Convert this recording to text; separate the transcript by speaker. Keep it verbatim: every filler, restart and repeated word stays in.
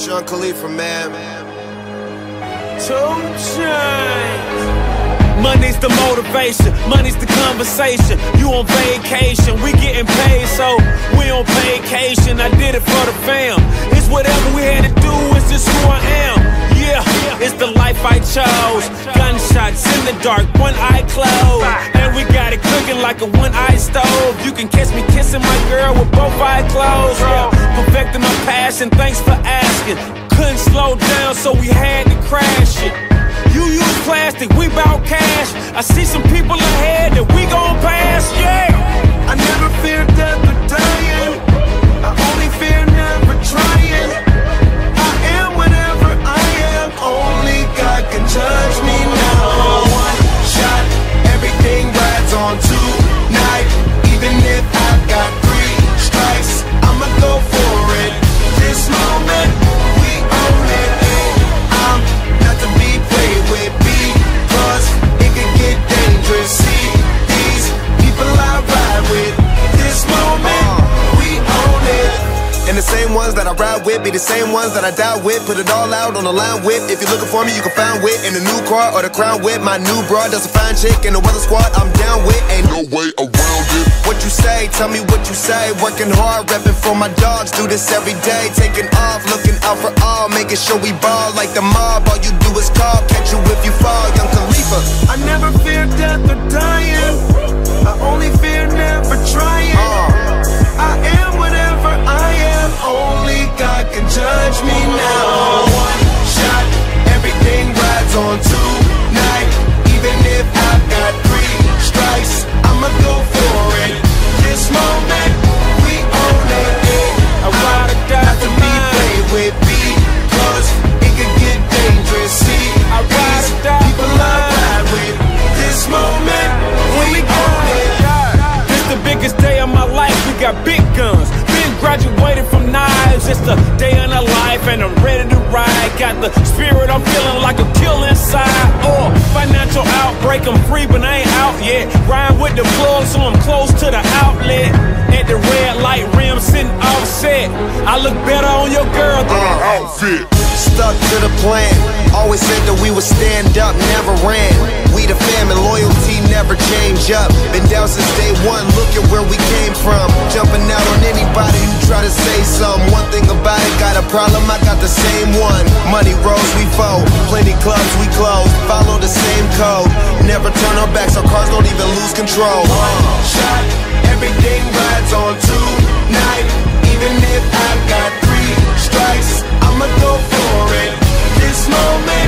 Speaker 1: Sean Khalifa, man.
Speaker 2: Two Chainz. Money's the motivation, money's the conversation. You on vacation, we getting paid, so we on vacation. I did it for the fam. It's whatever we had to do, it's just who I am. Yeah, it's the life I chose. Gunshots in the dark, one eye closed, and we got it cooking like a one-eye stove. You can catch me kissing my girl with both eyes closed. Yeah, perfecting my passion, thanks for asking. Couldn't slow down, so we had to crash it. You use plastic, we bout cash. I see some people ahead that we gon' pass, yeah.
Speaker 3: I never fear death or dying. I only fear never trying. I am whatever I am. Only God can judge me now. One shot, everything rides on tonight. Even if I've got three strikes, I'ma go for it. This moment, we own it. I'm not to be played with, because it could get dangerous. See these people I ride with. This moment, we own it.
Speaker 1: And the same ones that I ride with be the same ones that I die with. Put it all out on the line with. If you're looking for me, you can find wit in the new car or the crown with. My new broad does a fine chick in the weather squad. I'm down with, ain't no way around it. What you say, tell me what you say. Working hard, repping for my dogs. Do this every day, taking off, looking out for all, making sure we ball like the mob. All you do is call, catch you if you fall, Young Khalifa.
Speaker 3: I never fear death or dying. I only fear never trying.
Speaker 1: uh.
Speaker 3: I am whatever I am. Only God can judge me now. One shot, everything rides on tonight. Even if I've got three strikes, I'ma go for it. This moment, we own it.
Speaker 2: I ride or die
Speaker 3: not to be played with, because it could get dangerous. See,
Speaker 2: I ride or die
Speaker 3: people I ride with. This moment, we own it.
Speaker 2: This the biggest day of my life, we got big guns. Been graduated from knives, it's the day in the life and I'm ready to ride. Got the spirit, I'm feeling like a kill inside. Or financial outbreak, I'm free but I ain't out yet. Ride with the plug so I'm close to the outlet. At the red light rim sitting offset. I look better on your girl than an outfit.
Speaker 1: Stuck to the plan, always said that we would stand up, never ran. We the fam and loyalty never change up. Been down since day one, look at where we came from. Jumping out on anybody who try to say something. One thing about it, got a problem, I got the same one. Money rolls, we fold, plenty clubs, we close. Follow the same code, never turn our backs, our cars don't even lose control.
Speaker 3: One shot, everything rides on tonight. Even if I've got three strikes, I'ma go for it. This moment